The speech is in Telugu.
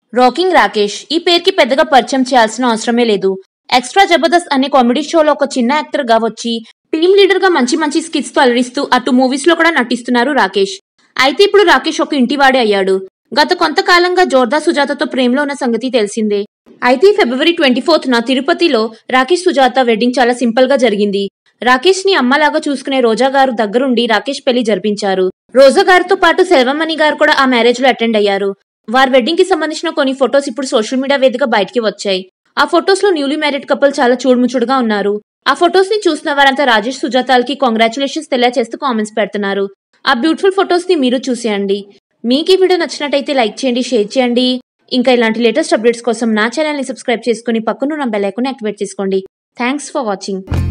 రాకింగ్ రాకేష్ ఈ పేరుకి పెద్దగా పరిచయం చేయాల్సిన అవసరమే లేదు. ఎక్స్ట్రా జబర్దస్త్ అనే కామెడీ షోలో ఒక చిన్న యాక్టర్ గా వచ్చి టీమ్ లీడర్ గా మంచి మంచి స్కిట్స్ తో అలరిస్తూ అటు మూవీస్ లో కూడా నటిస్తున్నారు రాకేష్. అయితే ఇప్పుడు రాకేష్ ఒక ఇంటివాడే అయ్యాడు. గత కొంతకాలంగా జోర్దార్ సుజాతతో ప్రేమలో ఉన్న సంగతి తెలిసిందే. అయితే ఫిబ్రవరి 24న తిరుపతిలో రాకేష్ సుజాత వెడ్డింగ్ చాలా సింపుల్ గా జరిగింది. రాకేష్ ని అమ్మలాగా చూసుకునే రోజా గారు దగ్గరుండి రాకేష్ పెళ్లి జరిపించారు. రోజా గారితో పాటు సెల్వమణి గారు కూడా ఆ మ్యారేజ్ లో అటెండ్ అయ్యారు. వారి వెడ్డింగ్ కి సంబంధించిన కొన్ని ఫొటోస్ ఇప్పుడు సోషల్ మీడియా వేదికగా బయటికి వచ్చాయి. ఆ ఫొటోస్ లో న్యూలీ మ్యారీడ్ కపుల్ చాలా చూడుముచుడుగా ఉన్నారు. ఆ ఫొటోస్ ని చూసిన వారంతా రాజేష్ సుజాతలకి కాంగ్రాచులేషన్స్ తెలియజేస్తూ కామెంట్స్ పెడుతున్నారు. ఆ బ్యూటిఫుల్ ఫొటోస్ ని మీరు చూసేయండి. మీకు ఈ వీడియో నచ్చినట్టయితే లైక్ చేయండి, షేర్ చేయండి. ఇంకా ఇలాంటి లేటెస్ట్ అప్డేట్స్ కోసం నా ఛానల్ ని సబ్స్క్రైబ్ చేసుకుని పక్కనున్న బెల్ ఐకాన్ యాక్టివేట్ చేసుకోండి. Thanks for watching.